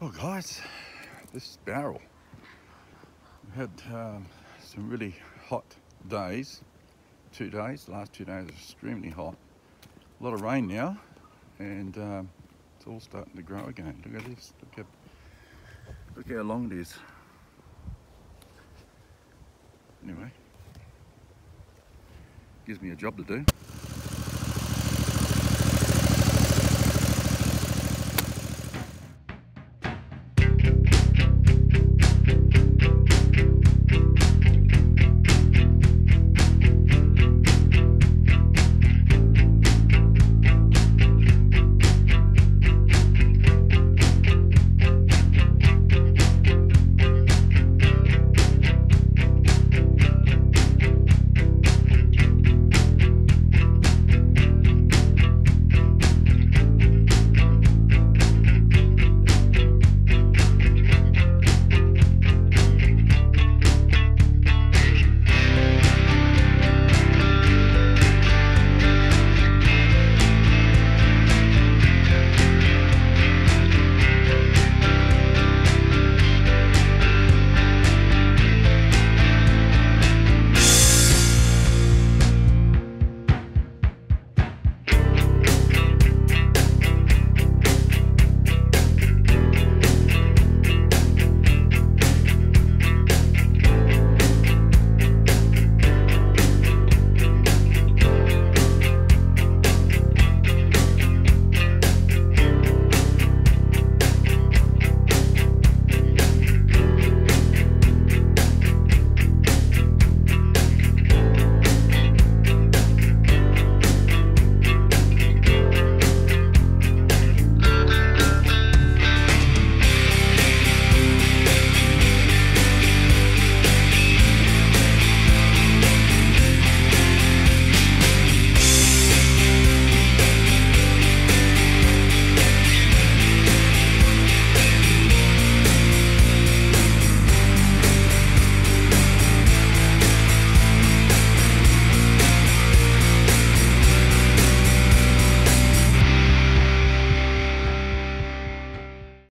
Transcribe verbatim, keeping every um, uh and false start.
Well guys, this is Bowral. We had um, some really hot days, two days, the last two days are extremely hot. A lot of rain now, and um, it's all starting to grow again. Look at this, look at, look how long it is. Anyway, gives me a job to do.